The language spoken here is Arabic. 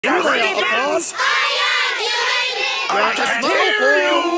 Ready, friends? I am human! I can hear you!